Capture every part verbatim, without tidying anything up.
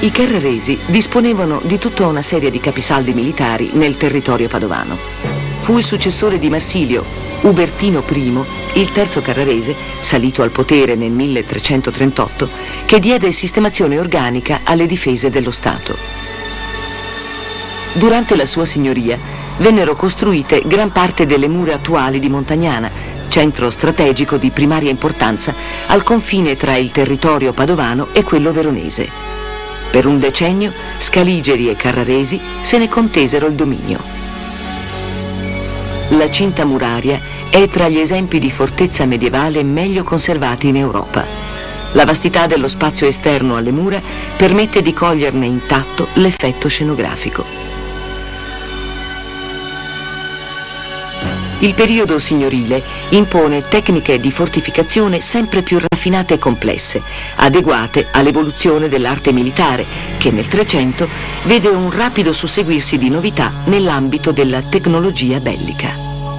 I carraresi disponevano di tutta una serie di capisaldi militari nel territorio padovano. Fu il successore di Marsilio, Ubertino primo, il terzo carrarese, salito al potere nel milletrecentotrentotto, che diede sistemazione organica alle difese dello Stato. Durante la sua signoria vennero costruite gran parte delle mura attuali di Montagnana, centro strategico di primaria importanza al confine tra il territorio padovano e quello veronese. Per un decennio scaligeri e carraresi se ne contesero il dominio. La cinta muraria è tra gli esempi di fortezza medievale meglio conservati in Europa. La vastità dello spazio esterno alle mura permette di coglierne intatto l'effetto scenografico. Il periodo signorile impone tecniche di fortificazione sempre più raffinate e complesse, adeguate all'evoluzione dell'arte militare, che nel Trecento vede un rapido susseguirsi di novità nell'ambito della tecnologia bellica.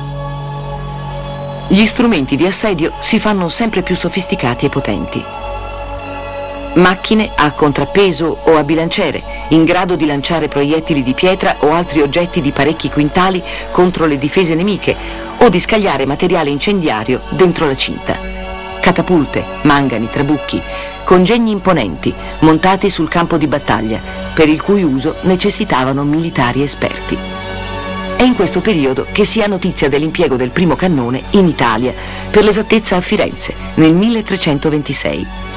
Gli strumenti di assedio si fanno sempre più sofisticati e potenti. Macchine a contrappeso o a bilanciere, in grado di lanciare proiettili di pietra o altri oggetti di parecchi quintali contro le difese nemiche o di scagliare materiale incendiario dentro la cinta. Catapulte, mangani, trabucchi, congegni imponenti montati sul campo di battaglia, per il cui uso necessitavano militari esperti. È in questo periodo che si ha notizia dell'impiego del primo cannone in Italia, per l'esattezza a Firenze, nel milletrecentoventisei.